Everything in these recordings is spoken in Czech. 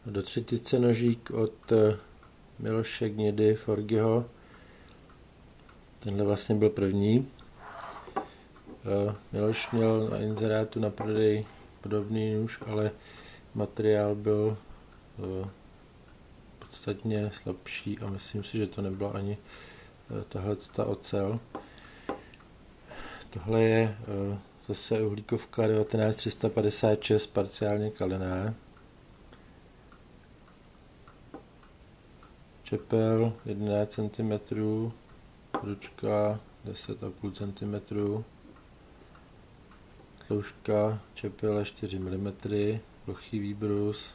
Do třetice nožík od Miloše Gnědy Forgyho. Tenhle vlastně byl první. Miloš měl na inzerátu na prodej podobný nůž, ale materiál byl podstatně slabší a myslím si, že to nebyla ani tahleta ocel. Tohle je zase uhlíkovka 19356 parciálně kalená. Čepel 11 cm, ručka 10,5 cm, tloušťka čepele 4 mm, plochý výbrus,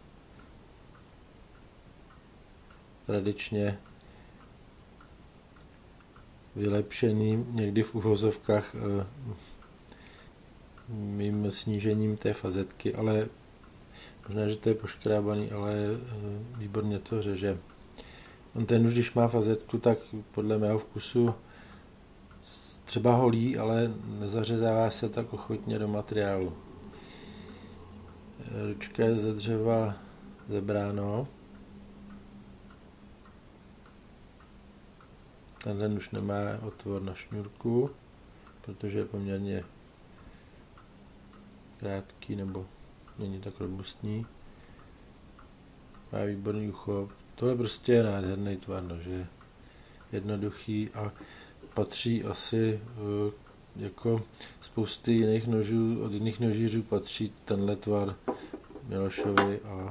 tradičně vylepšený někdy v uvozovkách mým snížením té fazetky, ale možná, že to je poškrábaný, ale výborně to řeže. On ten už, když má fazetku, tak podle mého vkusu třeba holí, ale nezařezává se tak ochotně do materiálu. Ručka je ze dřeva zebráno. Tenhle už nemá otvor na šňůrku, protože je poměrně krátký nebo není tak robustní. Má výborný ucho. Tohle prostě je nádherný tvar nože. Jednoduchý a patří asi jako spousty jiných nožů, od jiných nožířů patří tenhle tvar Milošovi a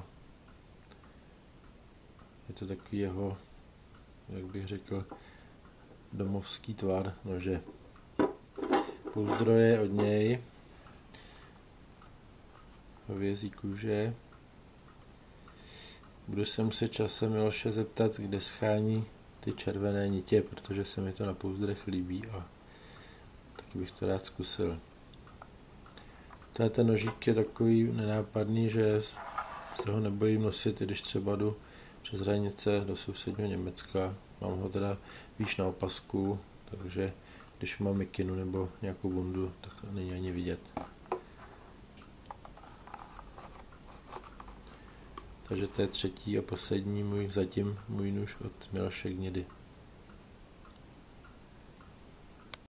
je to takový jeho, jak bych řekl, domovský tvar nože. Pouzdroje od něj, hovězí kůže. Budu se muset časem Miloše zeptat, kde schání ty červené nitě, protože se mi to na pouzdrech líbí a taky bych to rád zkusil. Ten nožík je takový nenápadný, že se ho nebojím nosit, i když třeba jdu přes hranice do sousedního Německa. Mám ho teda výš na opasku, takže když mám mikinu nebo nějakou bundu, tak není ani vidět. Takže to je třetí a poslední zatím můj nůž od Miloše Gnědy.